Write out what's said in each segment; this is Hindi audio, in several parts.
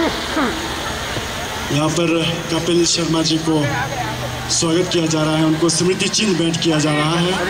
यहाँ पर कपिल शर्मा जी को स्वागत किया जा रहा है, उनको स्मृति चिन्ह भेंट किया जा रहा है।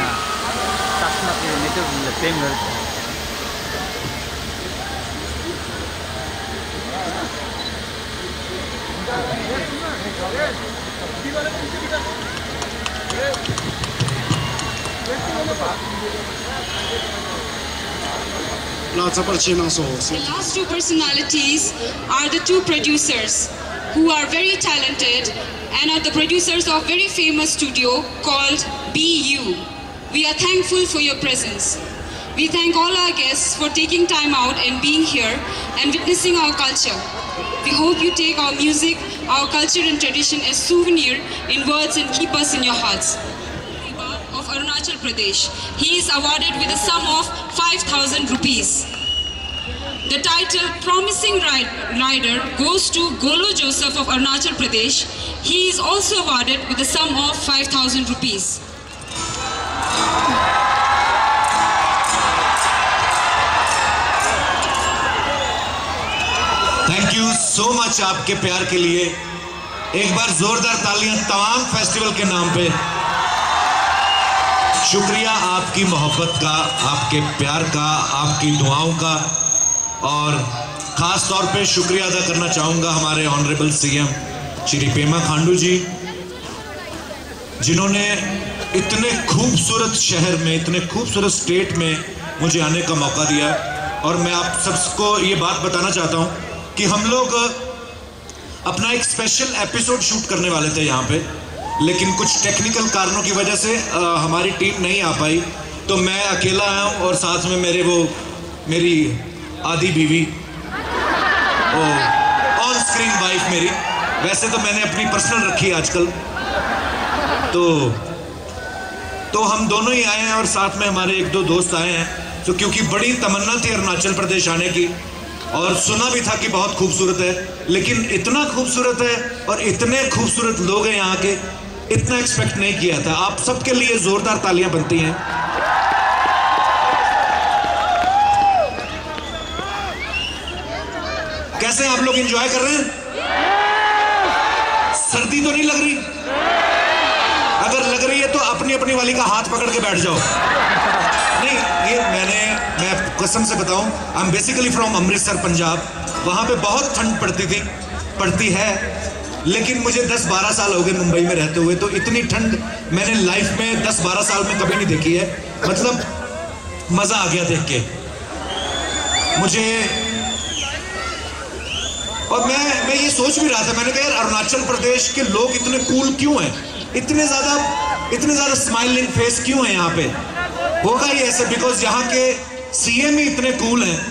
The last two personalities are the two producers who are very talented and are the producers of very famous studio called BU. We are thankful for your presence. We thank all our guests for taking time out and being here and witnessing our culture. We hope you take our music, our culture and tradition as souvenir in words and keep us in your hearts. Of Arunachal Pradesh. He is awarded with a sum of 5,000 rupees. The title Promising Rider goes to Golo Joseph of Arunachal Pradesh. He is also awarded with a sum of 5,000 rupees. Thank you so much आपके प्यार के लिए। एक बार जोरदार तालियां तमाम फेस्टिवल के नाम पे। शुक्रिया आपकी मोहब्बत का, आपके प्यार का, आपकी दुआओं का, और ख़ास तौर पे शुक्रिया अदा करना चाहूँगा हमारे ऑनरेबल सीएम श्री पेमा खांडू जी, जिन्होंने इतने खूबसूरत शहर में, इतने खूबसूरत स्टेट में मुझे आने का मौका दिया। और मैं आप सबको ये बात बताना चाहता हूँ कि हम लोग अपना एक स्पेशल एपिसोड शूट करने वाले थे यहाँ पे, लेकिन कुछ टेक्निकल कारणों की वजह से हमारी टीम नहीं आ पाई, तो मैं अकेला आया हूँ और साथ में मेरी आधी बीवी, ऑन स्क्रीन वाइफ मेरी। वैसे तो मैंने अपनी पर्सनल रखी है आजकल, तो हम दोनों ही आए हैं और साथ में हमारे एक दो दोस्त आए हैं। तो क्योंकि बड़ी तमन्ना थी अरुणाचल प्रदेश आने की, और सुना भी था कि बहुत खूबसूरत है, लेकिन इतना खूबसूरत है और इतने खूबसूरत लोग हैं यहाँ के, इतना एक्सपेक्ट नहीं किया था। आप सबके लिए जोरदार तालियां बनती हैं। कैसे आप लोग एंजॉय कर रहे हैं? सर्दी तो नहीं लग रही? अगर लग रही है तो अपनी अपनी वाली का हाथ पकड़ के बैठ जाओ। नहीं, ये मैं कसम से बताऊं, I am basically from Amritsar, Punjab. वहां पे बहुत ठंड पड़ती है, लेकिन मुझे 10-12 साल हो गए मुंबई में रहते हुए, तो इतनी ठंड मैंने लाइफ में 10-12 साल में कभी नहीं देखी है। मतलब मजा आ गया देख के मुझे। और मैं ये सोच भी रहा था, मैंने कहा यार अरुणाचल प्रदेश के लोग इतने कूल क्यों हैं, इतने ज्यादा स्माइलिंग फेस क्यों है यहाँ पे? होगा ही ऐसे बिकॉज यहाँ के सीएम ही इतने कूल हैं।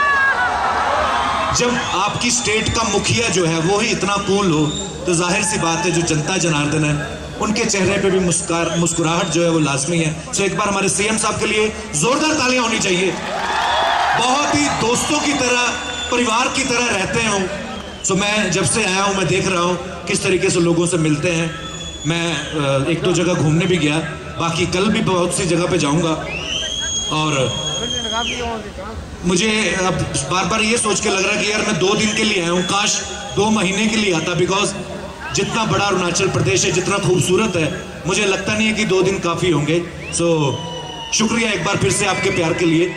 जब आपकी स्टेट का मुखिया जो है वो ही इतना कूल हो, तो जाहिर सी बात है जो जनता जनार्दन है उनके चेहरे पे भी मुस्कुराहट जो है वो लाजमी है। सो एक बार हमारे सीएम साहब के लिए जोरदार तालियां होनी चाहिए। बहुत ही दोस्तों की तरह, परिवार की तरह रहते हैं। सो मैं जब से आया हूँ मैं देख रहा हूँ किस तरीके से लोगों से मिलते हैं। मैं एक दो जगह घूमने भी गया, बाकी कल भी बहुत सी जगह पे जाऊंगा। और मुझे अब बार बार ये सोच के लग रहा है कि यार मैं 2 दिन के लिए आया हूँ, काश 2 महीने के लिए आता, बिकॉज जितना बड़ा अरुणाचल प्रदेश है, जितना खूबसूरत है, मुझे लगता नहीं है कि 2 दिन काफ़ी होंगे। सो शुक्रिया एक बार फिर से आपके प्यार के लिए।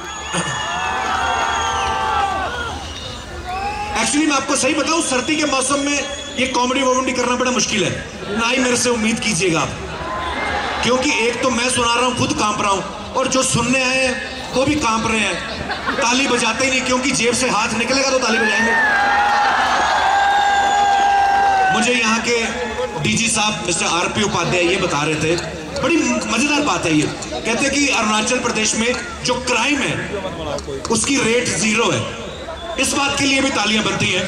एक्चुअली मैं आपको सही बताऊं, सर्दी के मौसम में ये कॉमेडी करना बड़ा मुश्किल है, ना ही मेरे से उम्मीद कीजिएगा आप, क्योंकि एक तो मैं सुना रहा हूँ, खुद कांप रहा हूँ, और जो सुनने आए हैं वो भी कांप रहे हैं। ताली बजाते ही नहीं, क्योंकि जेब से हाथ निकलेगा तो ताली बजाएंगे। मुझे यहाँ के डीजी साहब मिस्टर आरपी उपाध्याय ये बता रहे थे, बड़ी मजेदार बात है ये, कहते हैं कि अरुणाचल प्रदेश में जो क्राइम है उसकी रेट 0 है। इस बात के लिए भी तालियां बनती हैं।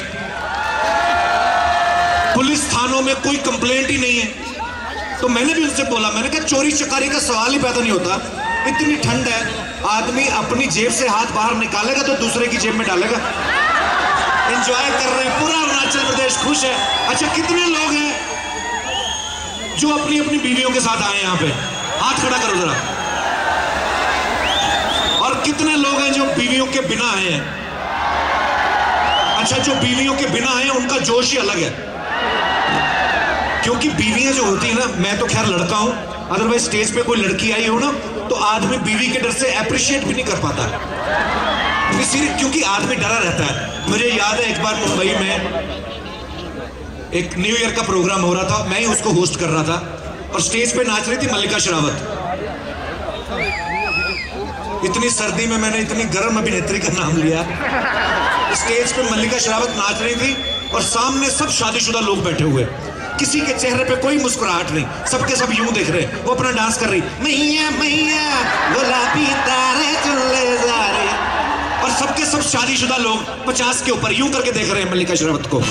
पुलिस थानों में कोई कंप्लेंट ही नहीं है। तो मैंने भी उनसे बोला, मैंने कहा चोरी चकारी का सवाल ही पैदा नहीं होता, इतनी ठंड है, आदमी अपनी जेब से हाथ बाहर निकालेगा तो दूसरे की जेब में डालेगा। एंजॉय कर रहे हैं, पूरा अरुणाचल प्रदेश खुश है। अच्छा, कितने लोग हैं जो अपनी अपनी बीवियों के साथ आए यहाँ पे? हाथ खड़ा करो जरा। और कितने लोग हैं जो बीवियों के बिना आए हैं? अच्छा, जो बीवियों के बिना आए उनका जोश ही अलग है, क्योंकि बीवियां जो होती है ना, मैं तो खैर लड़का हूं, अदरवाइज स्टेज पे कोई लड़की आई हो ना तो आदमी बीवी के डर से अप्रिशिएट भी नहीं कर पाता, इसीलिए क्योंकि आदमी डरा रहता है। मुझे याद है एक बार मुंबई में एक न्यू ईयर का प्रोग्राम हो रहा था, मैं ही उसको होस्ट कर रहा था, और स्टेज पे नाच रही थी मल्लिका शेरावत। इतनी सर्दी में मैंने इतनी गर्म अभिनेत्री का नाम लिया। स्टेज पे मल्लिका शेरावत नाच रही थी और सामने सब शादीशुदा लोग बैठे हुए, किसी के चेहरे पे कोई मुस्कुराहट नहीं, सबके सब यूं देख रहे, वो अपना डांस कर रही, मैया मैया गुलाबी तारे चले जा रहे, और सबके सब शादीशुदा लोग 50 के ऊपर यूं करके देख रहे हैं मल्लिका शेरावत को।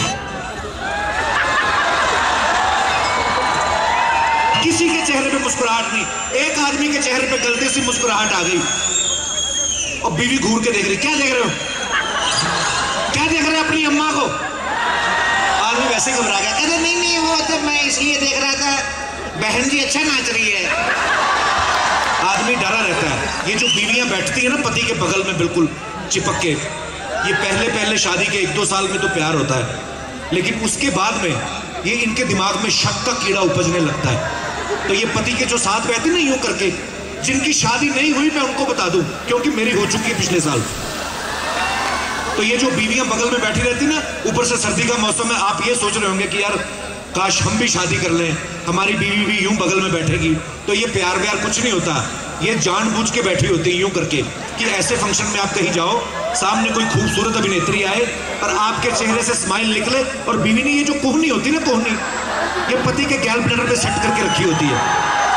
किसी के चेहरे पे मुस्कुराहट नहीं, एक आदमी के चेहरे पे गलती से मुस्कुराहट आ गई और बीवी घूर के देख रही, क्या देख रहे हो, क्या देख रहे हो अपनी अम्मा को। आदमी वैसे घबरा गया, कहते नहीं नहीं वो तो मैं इसलिए देख रहा था, बहन जी अच्छा नाच रही है। आदमी डरा रहता है। ये जो बीवियां बैठती है ना पति के बगल में बिल्कुल चिपक के, ये पहले पहले शादी के 1-2 साल में तो प्यार होता है, लेकिन उसके बाद में ये इनके दिमाग में शक का कीड़ा उपजने लगता है। तो ये पति के जो साथ बैठे ना यूं करके, जिनकी शादी नहीं हुई मैं उनको बता दूं, क्योंकि मेरी हो चुकी है पिछले साल। तो ये जो बीवियां बगल में बैठी रहती ना, ऊपर से सर्दी का मौसम है, आप ये सोच रहे होंगे कि यार काश हम भी शादी कर लें, हमारी बीवी भी यूं बगल में बैठेगी। तो ये प्यार व्यार कुछ नहीं होता, ये जानबूझ के बैठी होती है यूं करके, कि ऐसे फंक्शन में आप कहीं जाओ, सामने कोई खूबसूरत अभिनेत्री आए और आपके चेहरे से स्माइल निकले, और बीवी ने ये जो कोहनी होती है ना, कोहनी ये पति के गैल ब्लैडर पे सेट करके रखी होती है,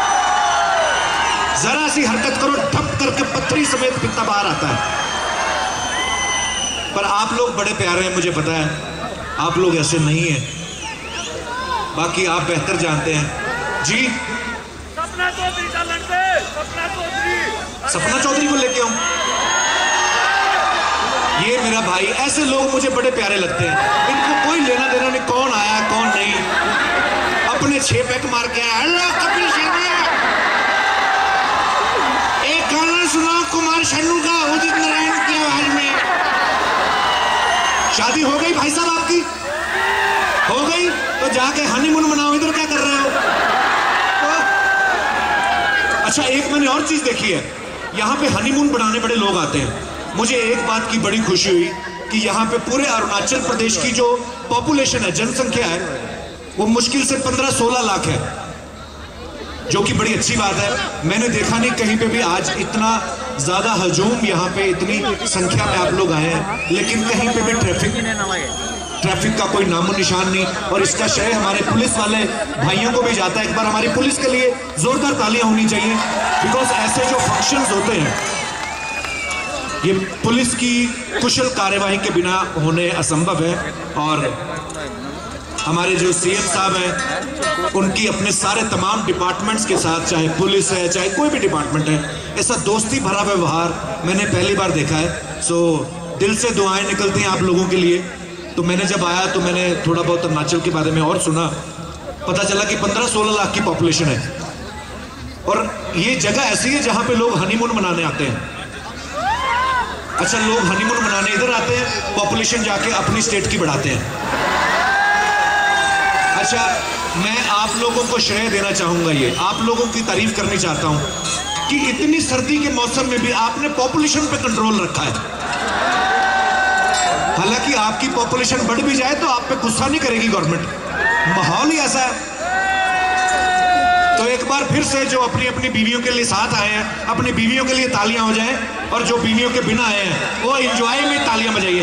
जरा सी हरकत करो ठप करके पत्थरी समेत पित्ता बाहर आता है। पर आप लोग बड़े प्यारे हैं, मुझे पता है, आप लोग ऐसे नहीं हैं, बाकी आप बेहतर जानते हैं। जी सपना चौधरी का लड़के, सपना चौधरी को लेके आऊं, ये मेरा भाई, ऐसे लोग मुझे बड़े प्यारे लगते हैं, इनको कोई लेना देना नहीं, कौन आया कौन नहीं, अपने 6 पैक मार के आया। हेलो कपिल शर्मा, एक गाना सुनाओ कुमार शानू का उदित नारायण की आवाज में। शादी हो गई भाई साहब आपकी, हो गई तो जाके हनीमून मनाओ, इधर क्या कर रहे हो। अच्छा, एक मैंने और चीज देखी है, यहाँ पे हनीमून बनाने बड़े लोग आते हैं। मुझे एक बात की बड़ी खुशी हुई कि यहाँ पे पूरे अरुणाचल प्रदेश की जो पॉपुलेशन है, जनसंख्या है, वो मुश्किल से 15-16 लाख है, जो कि बड़ी अच्छी बात है। मैंने देखा नहीं कहीं पे भी आज इतना ज्यादा हजूम, यहाँ पे इतनी संख्या में आप लोग आए हैं, लेकिन कहीं पे भी ट्रैफिक का कोई नामो निशान नहीं, और इसका श्रेय हमारे पुलिस वाले भाइयों को भी जाता है। एक बार हमारी पुलिस के लिए जोरदार तालियां होनी चाहिए, बिकॉज ऐसे जो फंक्शंस होते हैं ये पुलिस की कुशल कार्यवाही के बिना होने असंभव है। और हमारे जो सीएम साहब हैं, उनकी अपने सारे तमाम डिपार्टमेंट्स के साथ, चाहे पुलिस है चाहे कोई भी डिपार्टमेंट है, ऐसा दोस्ती भरा व्यवहार मैंने पहली बार देखा है। सो दिल से दुआएं निकलती हैं आप लोगों के लिए। तो मैंने जब आया तो मैंने थोड़ा बहुत अरुणाचल के बारे में और सुना, पता चला कि 15-16 लाख की पॉपुलेशन है, और ये जगह ऐसी है जहां पे लोग हनीमून मनाने आते हैं। अच्छा, लोग हनीमून मनाने इधर आते हैं, पॉपुलेशन जाके अपनी स्टेट की बढ़ाते हैं। अच्छा, मैं आप लोगों को श्रेय देना चाहूंगा, ये आप लोगों की तारीफ करनी चाहता हूं कि इतनी सर्दी के मौसम में भी आपने पॉपुलेशन पे कंट्रोल रखा है। हालांकि आपकी पॉपुलेशन बढ़ भी जाए तो आप पे गुस्सा नहीं करेगी गवर्नमेंट, माहौल ही ऐसा है। तो एक बार फिर से जो अपनी अपनी बीवियों के लिए साथ आए हैं, अपनी बीवियों के लिए तालियां हो जाएं, और जो बीवियों के बिना आए हैं वो एंजॉय में तालियां बजाइए।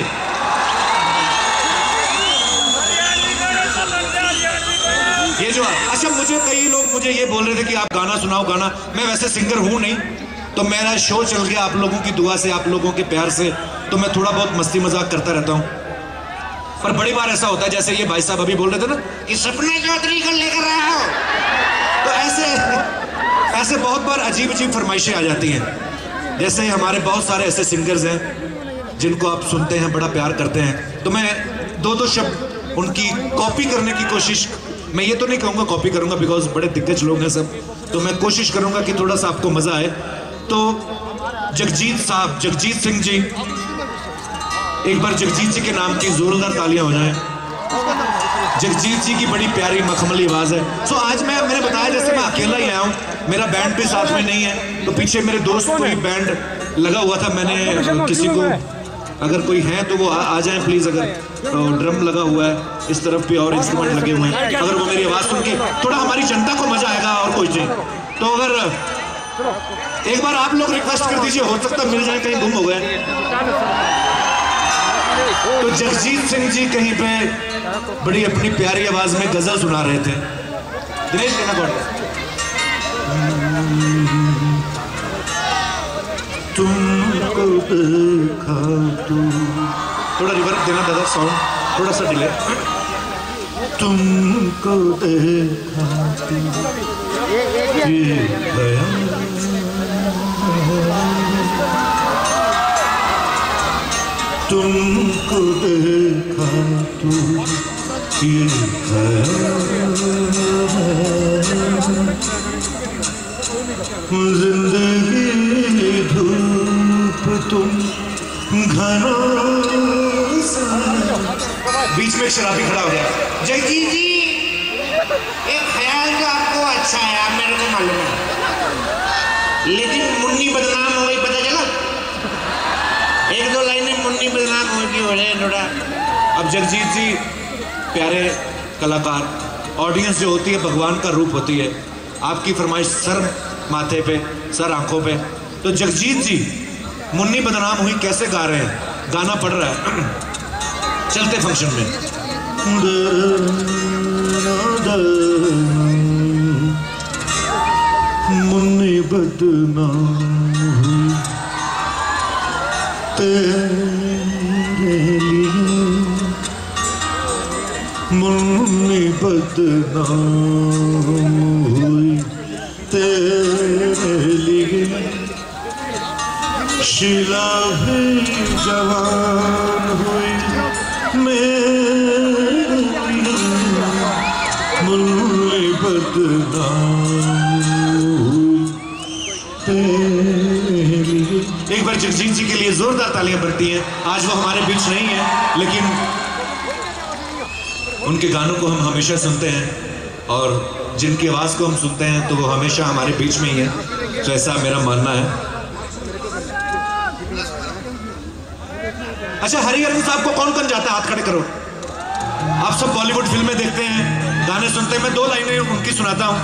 ये जो अच्छा, मुझे कई लोग मुझे ये बोल रहे थे कि आप गाना सुनाओ गाना। मैं वैसे सिंगर हूं नहीं, तो मेरा शो चल गया आप लोगों की दुआ से, आप लोगों के प्यार से, तो मैं थोड़ा बहुत मस्ती मजाक करता रहता हूं। पर बड़ी बार ऐसा होता है, जैसे ये भाई साहब अभी बोल रहे थे ना कि सपना चौधरी को लेकर आया हो, तो ऐसे बहुत बार अजीब अजीब फरमाइशें आ जाती हैं। जैसे हमारे बहुत सारे ऐसे सिंगर्स हैं जिनको आप सुनते हैं, बड़ा प्यार करते हैं, तो मैं 2-2 शब्द उनकी कॉपी करने की कोशिश, मैं ये तो नहीं कहूँगा कॉपी करूँगा बिकॉज बड़े दिग्गज लोग हैं सब, तो मैं कोशिश करूँगा कि थोड़ा सा आपको मज़ा आए। तो जगजीत सिंह जी एक बार जगजीत जी के नाम की जोरदार तालियां हो जाएं। जगजीत जी की बड़ी प्यारी मखमली आवाज है। सो आज मैंने बताया जैसे मैं अकेला ही आया हूँ, मेरा बैंड भी साथ में नहीं है, तो पीछे मेरे दोस्त कोई बैंड लगा हुआ था। मैंने किसी को, अगर कोई है तो वो आ जाए प्लीज। अगर तो ड्रम लगा हुआ है इस तरफ भी और इंस्ट्रूमेंट लगे हुए हैं, अगर वो मेरी आवाज सुन के थोड़ा हमारी जनता को मजा आएगा और कुछ नहीं। तो अगर एक बार आप लोग रिक्वेस्ट कर दीजिए, हो सकता मिल जाए, कहीं गुम हो गए। तो जगजीत सिंह जी कहीं पे बड़ी अपनी प्यारी आवाज में गजल सुना रहे थे। दिनेश कहना कौन? तुमको देखा तू, थोड़ा रिवर्ब देना दादा, साउंड थोड़ा सा डिले। तुमको देखा तू ये तुमको देखा तू ये जिंदगी धूप तुम घना। बीच में शराबी खड़ा हो गया। जगजीत जी, एक ख्याल तो आपको अच्छा है, आप मेरे को मालूम है, लेकिन मुन्नी बदनाम हो गई, पता चला? एक दो लाइनें मुन्नी बदनाम हो गई, हो रहे थोड़ा। अब जगजीत जी प्यारे कलाकार, ऑडियंस जो होती है भगवान का रूप होती है। आपकी फरमाइश सर माथे पे, सर आंखों पे, तो जगजीत जी मुन्नी बदनाम हुई कैसे गा रहे हैं, गाना पड़ रहा है चलते फंक्शन में। मुन्नी बदनाम हुई तेरे लिए, मुन्नी बदनाम हुई तेरे लिए, शीला भी जवान हुई मेरे लिए, मुन्नी बदनाम हुई तेरे लिए। एक बार जगजीत जी के लिए जोरदार तालियां बनती हैं। आज वो हमारे बीच नहीं है, लेकिन उनके गानों को हम हमेशा सुनते हैं और जिनकी आवाज को हम सुनते हैं तो वो हमेशा हमारे बीच में ही है। तो ऐसा मेरा मानना है। अच्छा, हरिहरन साहब को कौन कौन जाता है? हाथ खड़े करो। आप सब बॉलीवुड फिल्में देखते हैं, गाने सुनते हैं। मैं दो लाइनें उनकी सुनाता हूं।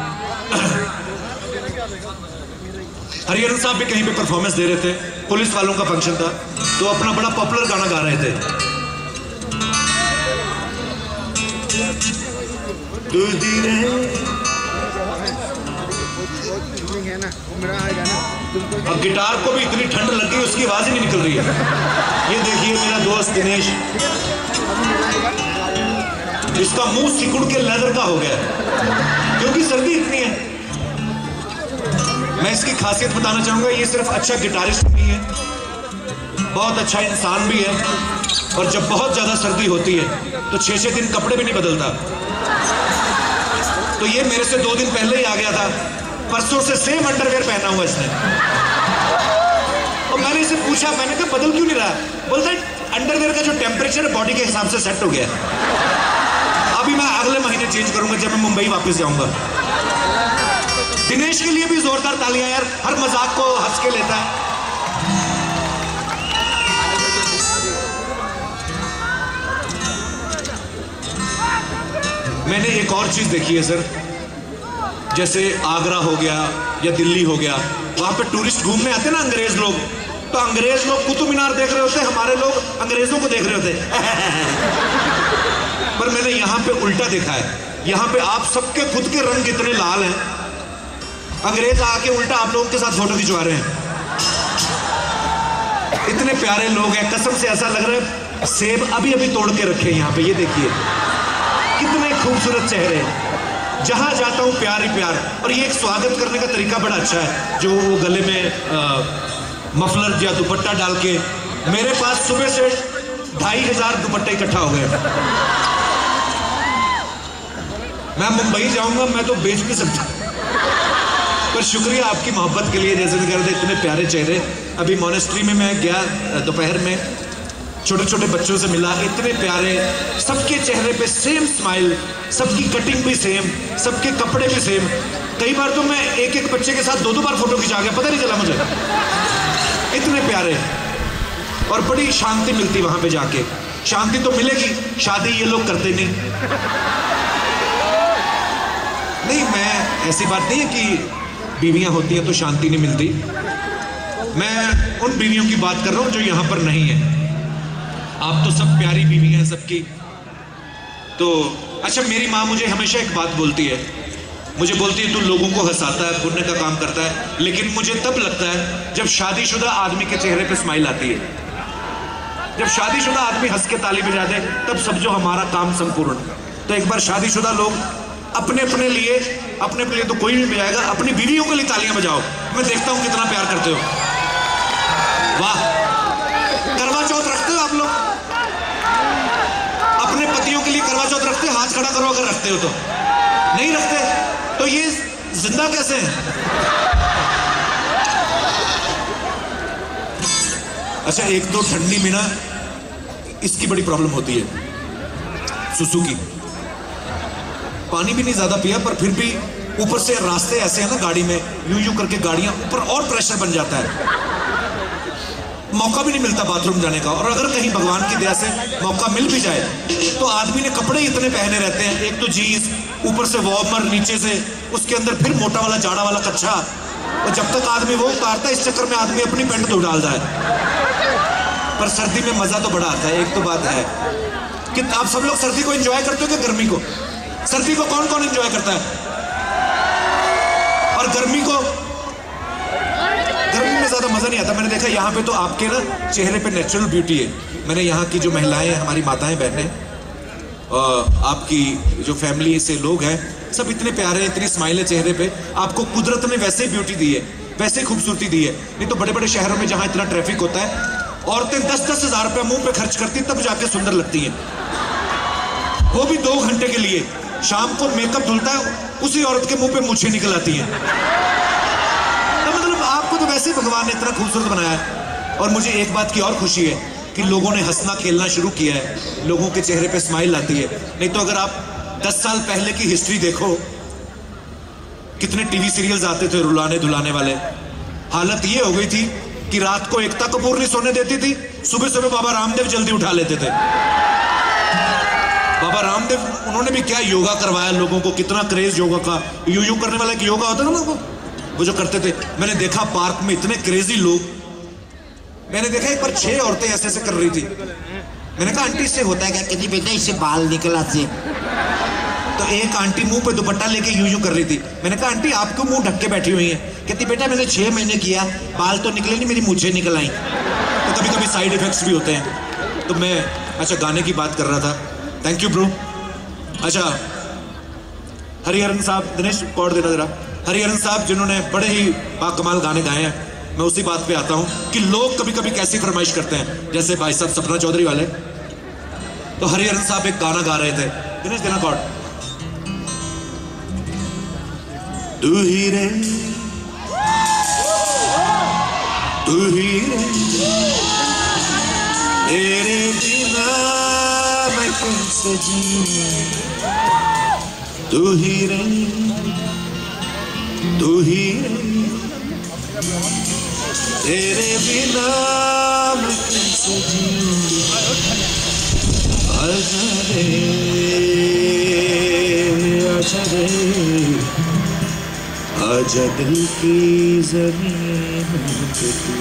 हरिहरन साहब भी कहीं पे परफॉर्मेंस दे रहे थे, पुलिस वालों का फंक्शन था, तो अपना बड़ा पॉपुलर गाना गा रहे थे। अब गिटार को भी इतनी ठंड लग गई, उसकी आवाज ही नहीं निकल रही है। ये देखिए मेरा दोस्त दिनेश, इसका मुंह सिकुड़ के लेदर का हो गया क्योंकि सर्दी इतनी है। मैं इसकी खासियत बताना चाहूंगा, ये सिर्फ अच्छा गिटारिस्ट नहीं है, बहुत अच्छा इंसान भी है। और जब बहुत ज्यादा सर्दी होती है तो 6-6 दिन कपड़े भी नहीं बदलता। तो ये मेरे से 2 दिन पहले ही आ गया था, परसों से सेम अंडरवेयर पहना हुआ इसने। और मैंने इसे पूछा, मैंने कहा बदल क्यों नहीं रहा? बोलता है अंडरवेयर का जो टेम्परेचर है बॉडी के हिसाब से सेट हो गया। अभी मैं अगले महीने चेंज करूंगा जब मैं मुंबई वापस जाऊंगा। दिनेश के लिए भी जोरदार तालियां यार, हर मजाक को हंस के लेता है। मैंने एक और चीज देखी है सर, जैसे आगरा हो गया या दिल्ली हो गया, वहां पे टूरिस्ट घूमने आते ना अंग्रेज लोग, तो अंग्रेज लोग कुतुब मीनार देख रहे होते, हमारे लोग अंग्रेजों को देख रहे होते। पर मैंने यहाँ पे उल्टा देखा है। यहाँ पे आप सबके खुद के रंग इतने लाल हैं, अंग्रेज आके उल्टा आप लोगों के साथ फोटो खिंचवा रहे हैं। इतने प्यारे लोग हैं, कसम से ऐसा लग रहा है सेब अभी अभी तोड़ के रखे हैं यहाँ पे। ये देखिए कितने खूबसूरत चेहरे, जहां जाता हूं प्यार ही प्यार। और ये एक स्वागत करने का तरीका बड़ा अच्छा है, जो वो गले में मफलर या दुपट्टा डाल के। मेरे पास सुबह से 2500 दुपट्टे इकट्ठा हो गए। मैं मुंबई जाऊंगा, मैं तो बेच नहीं सकता। पर शुक्रिया आपकी मोहब्बत के लिए, जैसे कि कहते इतने प्यारे चेहरे। अभी मॉनेस्ट्री में मैं गया दोपहर में, छोटे छोटे बच्चों से मिला, इतने प्यारे, सबके चेहरे पे सेम स्माइल, सबकी कटिंग भी सेम, सबके कपड़े भी सेम। कई बार तो मैं एक एक बच्चे के साथ 2-2 बार फोटो खिंचा गया, पता नहीं चला मुझे, इतने प्यारे। और बड़ी शांति मिलती वहां पे जाके। शांति तो मिलेगी, शादी ये लोग करते नहीं। नहीं, मैं ऐसी बात नहीं है कि बीवियां होती हैं तो शांति नहीं मिलती। मैं उन बीवियों की बात कर रहा हूं जो यहां पर नहीं है। आप तो सब प्यारी बीवी हैं सबकी। तो अच्छा, मेरी माँ मुझे हमेशा एक बात बोलती है, मुझे बोलती है तू लोगों को हंसाता है, पुण्य का काम करता है, लेकिन मुझे तब लगता है जब शादीशुदा आदमी के चेहरे पे स्माइल आती है। जब शादीशुदा आदमी हंस के ताली बजा दे, तब समझो हमारा काम संपूर्ण। तो एक बार शादीशुदा लोग अपने अपने लिए तो कोई नहीं बजाएगा, अपनी बीवियों के लिए तालियां बजाओ। मैं देखता हूं कितना प्यार करते हो। वाह, करवा चौथ रखते हो आप लोग? अपने पतियों के लिए करवा चौथ रखते हो? हाथ खड़ा करो अगर रखते हो तो। नहीं रखते तो ये जिंदा कैसे हैं? अच्छा, एक तो ठंडी में ना इसकी बड़ी प्रॉब्लम होती है, सुसु की। पानी भी नहीं ज्यादा पिया, पर फिर भी ऊपर से रास्ते ऐसे हैं ना गाड़ी में, यूं करके गाड़ियां ऊपर और प्रेशर बन जाता है, मौका भी नहीं मिलता बाथरूम जाने का। और अगर कहीं भगवान की दया से मौका मिल भी जाए तो आदमी ने कपड़े इतने पहने रहते हैं, एक तो जीन्स, ऊपर से वार्मर नीचे से, उसके अंदर फिर मोटा वाला जाड़ा वाला कच्छा, और जब तक आदमी वो उतारता है, इस चक्कर में आदमी अपनी पैंट धो डालता है। पर सर्दी में मजा तो बड़ा आता है। एक तो बात है कि आप सब लोग सर्दी को एंजॉय करते हो कि गर्मी को? सर्दी को कौन कौन एंजॉय करता है? और गर्मी को? गर्मी में ज्यादा मजा नहीं आता। मैंने देखा यहाँ पे तो आपके ना चेहरे पे नेचुरल ब्यूटी है। मैंने यहाँ की जो महिलाएं हैं, हमारी माताएं बहनें, आपकी जो फैमिली से लोग हैं, सब इतने प्यारे, इतनी स्माइल है चेहरे पे। आपको कुदरत ने वैसे ब्यूटी दी है, वैसे खूबसूरती दी है। नहीं तो बड़े बड़े शहरों में जहां इतना ट्रैफिक होता है, औरतें 10-10 हज़ार रुपया मुंह पे खर्च करती तब जाके सुंदर लगती हैं, वो भी 2 घंटे के लिए। शाम को मेकअप धुलता है, उसी औरत के मुंह पे मूछें निकल आती हैं। तो मतलब आपको तो वैसे ही भगवान ने इतना खूबसूरत बनाया है। और मुझे एक बात की और खुशी है कि लोगों ने हंसना खेलना शुरू किया है, लोगों के चेहरे पे स्माइल आती है। नहीं तो अगर आप 10 साल पहले की हिस्ट्री देखो, कितने टीवी सीरियल्स आते थे रुलाने धुलाने वाले। हालत ये हो गई थी कि रात को एकता कपूर नहीं सोने देती थी, सुबह सुबह बाबा रामदेव जल्दी उठा लेते थे। बाबा रामदेव, उन्होंने भी क्या योगा करवाया लोगों को, कितना क्रेज योगा का। यूं करने वाला एक योगा होता था ना, वो जो करते थे। मैंने देखा पार्क में इतने क्रेजी लोग, मैंने देखा एक बार 6 औरतें ऐसे ऐसे कर रही थी। मैंने कहा आंटी इससे होता है क्या? कहती बेटा इससे बाल निकल आते। तो एक आंटी मुंह पे दुपट्टा लेके यूं कर रही थी। मैंने कहा आंटी आप क्यों मुंह ढक के बैठी हुई हैं? कहती बेटा मैंने 6 महीने किया, बाल तो निकले नहीं, मेरी मूंछें निकल आई। तो कभी कभी साइड इफेक्ट्स भी होते हैं। तो मैं अच्छा गाने की बात कर रहा था। Thank you bro. अच्छा, हरिहरन साहब, दिनेश कॉर्ड देना जरा। हरिहरन साहब जिन्होंने बड़े ही बाकमाल गाने गाए हैं। मैं उसी बात पे आता हूं कि लोग कभी कभी कैसी फरमाइश करते हैं, जैसे भाई साहब सपना चौधरी वाले। तो हरिहरन साहब एक गाना गा रहे थे, दिनेश देना कॉर्ड। तू ही रे, तू ही रे, तेरे बिना मैं कैसे जीऊं। तू ही रे, तू ही रे, तेरे बिना मैं कैसे जीऊं। आजा रे, आजा रे, आजा दिल की ज़मीन पे तू।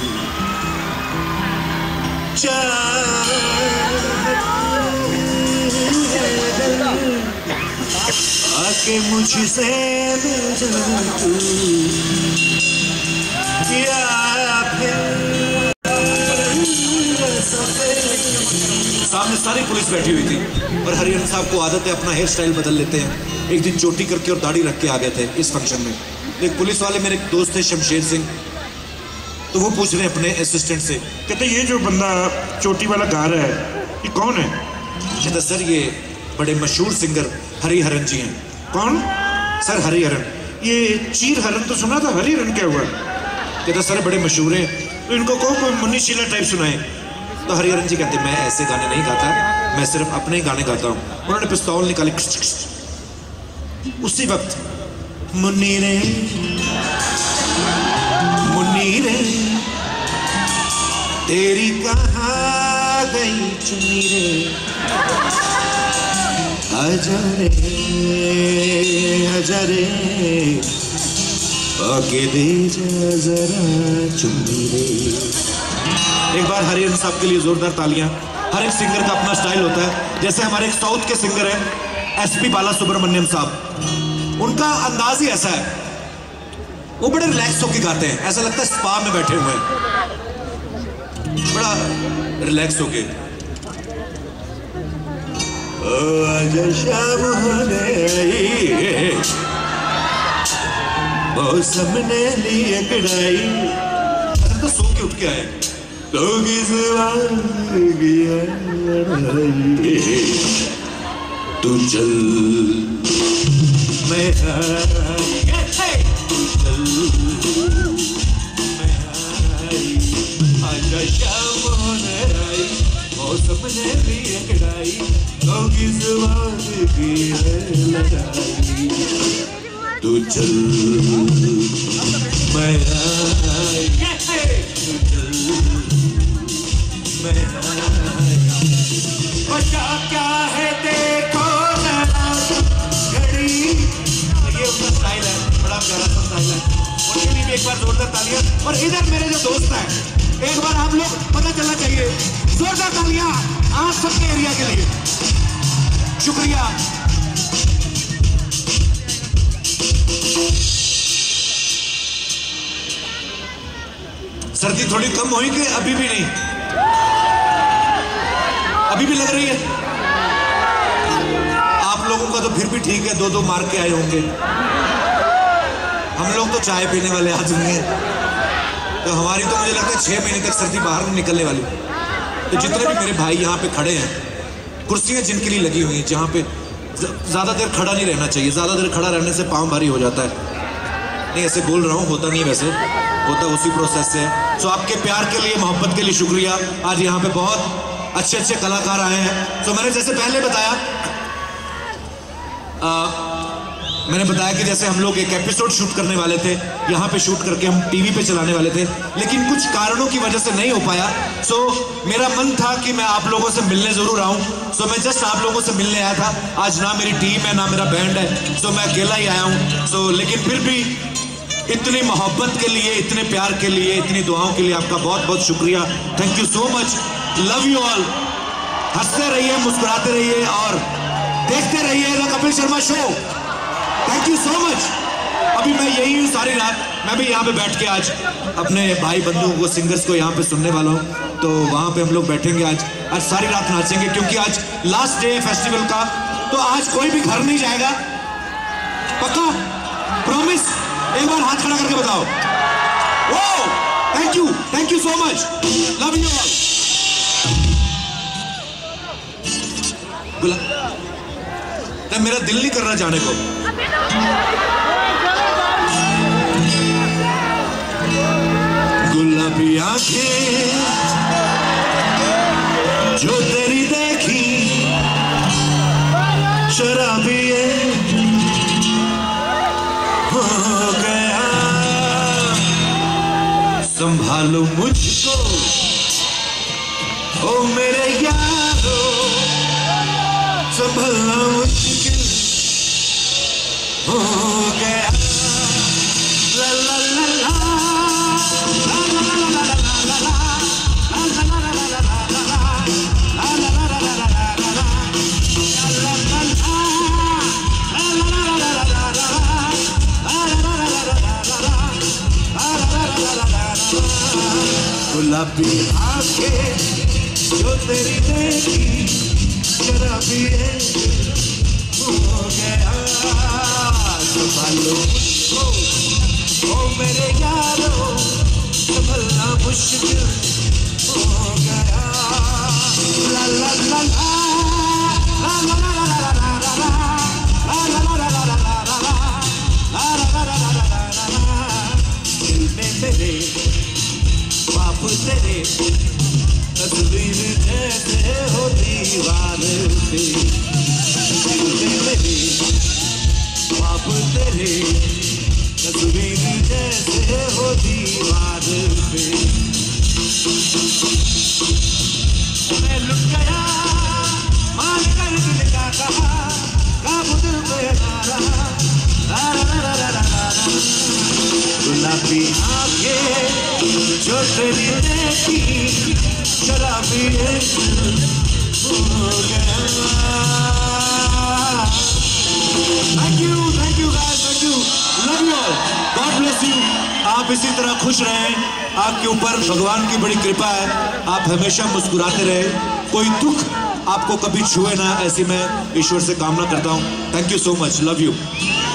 आके मुझसे मिल जा तू, या फिर सामने सारी पुलिस बैठी हुई थी और हरिहरन साहब को आदत है अपना हेयर स्टाइल बदल लेते हैं। एक दिन चोटी करके और दाढ़ी रख के आ गए थे इस फंक्शन में। एक पुलिस वाले मेरे दोस्त थे शमशेर सिंह, तो वो पूछ रहे अपने असिस्टेंट से, कहते ये जो बंदा चोटी वाला गा रहा है ये कौन है? कहता सर ये बड़े मशहूर सिंगर हरिहरन जी हैं। कौन? सर हरिहरन। ये चीर हरन तो सुना था, हरिहरन क्या हुआ? कहता सर बड़े मशहूर हैं, तो इनको कहो कोई मुन्नी शीला टाइप सुनाए। तो हरिहरन जी कहते मैं ऐसे गाने नहीं गाता, मैं सिर्फ अपने ही गाने गाता हूँ। उन्होंने पिस्तौल निकाली, उसी वक्त मुन्नी रे तेरी कहाँ गई चुन्नी रे, आजा रे आके दे जा जरा चुन्नी रे। एक बार हरिहरन साहब के लिए जोरदार तालियां। हर एक सिंगर का अपना स्टाइल होता है। जैसे हमारे एक साउथ के सिंगर हैं SP बालासुब्रमण्यम साहब, उनका अंदाज ही ऐसा है, वो बड़े रिलैक्स होके गाते हैं, ऐसा लगता है स्पा में बैठे हुए हैं, बड़ा रिलैक्स होके। आजा शाम होने आई, मौसम ने लिए कड़ाई, तो सो के उठ के आए, लोग इस तू चल मैं आजा शाम होने आई, मौसम ने भी कड़ाई, लोग इस बात की है लड़ाई, तू चल मैं आई, तू चल मैं आई, बचा क्या है देखो ना घड़ी। ये उसका स्टाइल है, बड़ा प्यारा सा स्टाइल है, उनके लिए भी एक बार जोरदार तालियां। और इधर मेरे जो दोस्त हैं, एक बार आप लोग पता चलना चाहिए, जोरदार तालियां आप सबके एरिया के लिए। शुक्रिया। सर्दी थोड़ी कम हुई कि अभी भी नहीं? अभी भी लग रही है? आप लोगों का तो फिर भी ठीक है, 2-2 मार के आए होंगे। हम लोग तो चाय पीने वाले आदमी हैं, तो हमारी तो मुझे लगता है 6 महीने तक सर्दी बाहर नहीं निकलने वाली। तो जितने भी मेरे भाई यहाँ पे खड़े हैं, कुर्सियाँ जिनके लिए लगी हुई हैं, जहाँ पे ज़्यादा देर खड़ा नहीं रहना चाहिए, ज़्यादा देर खड़ा रहने से पाँव भारी हो जाता है। नहीं ऐसे बोल रहा हूँ, होता नहीं, वैसे होता उसी प्रोसेस से। सो आपके प्यार के लिए, मोहब्बत के लिए शुक्रिया। आज यहाँ पे बहुत अच्छे अच्छे कलाकार आए हैं। सो मैंने जैसे पहले बताया, मैंने बताया कि जैसे हम लोग एक एपिसोड शूट करने वाले थे, यहाँ पे शूट करके हम टीवी पे चलाने वाले थे, लेकिन कुछ कारणों की वजह से नहीं हो पाया। सो मेरा मन था कि मैं आप लोगों से मिलने जरूर आऊँ। सो मैं जस्ट आप लोगों से मिलने आया था। आज ना मेरी टीम है, ना मेरा बैंड है, सो मैं अकेला ही आया हूँ। सो लेकिन फिर भी इतनी मोहब्बत के लिए, इतने प्यार के लिए, इतनी दुआओं के लिए आपका बहुत बहुत शुक्रिया। Thank you so much, love you all. हंसते रहिए, मुस्कुराते रहिए और देखते रहिए the Kapil Sharma show. Thank you so much. अभी मैं यही हूँ सारी रात, मैं भी यहाँ पे बैठ के आज अपने भाई बंधुओं को, सिंगर्स को यहाँ पे सुनने वाला हूँ। तो वहाँ पे हम लोग बैठेंगे आज सारी रात नाचेंगे, क्योंकि आज लास्ट डे है फेस्टिवल का। तो आज कोई भी घर नहीं जाएगा, पक्का? प्रॉमिस? एक बार हाथ खड़ा करके बताओ। Oh thank you so much, love you all. मेरा दिल नहीं कर रहा जाने को। गुलाबी आंखें जो तेरी देखी, शराबी हो गया, संभालो मुझको ओ मेरे यारो, संभालना मुश्किल हो गया। ला ला ला ला ला ला ला ला ला गुलाबी आंखें जो तेरी देखी, शराबी हो गया, संभालो मुझको ओ मेरे यारो, संभलना मुश्किल हो गया। ला ला ला ला ला ला ला ला ला ला दिल में मेरे बाप तेरे तस्वीर जैसे हो दीवार पे, तेरे ख्वाब तेरे, तस्वीर जैसे हो दीवार पे। मैं लुट गया मान कर दिल का कहा, काबू दिल पे ना रहा, गुलाबी आंखें जो तेरी देखी, शराबी हो गया। Thank you guys, thank you, love you all, God bless you। आप इसी तरह खुश रहें, आपके ऊपर भगवान की बड़ी कृपा है, आप हमेशा मुस्कुराते रहे, कोई दुख आपको कभी छुए ना, ऐसी मैं ईश्वर से कामना करता हूँ। Thank you so much, love you.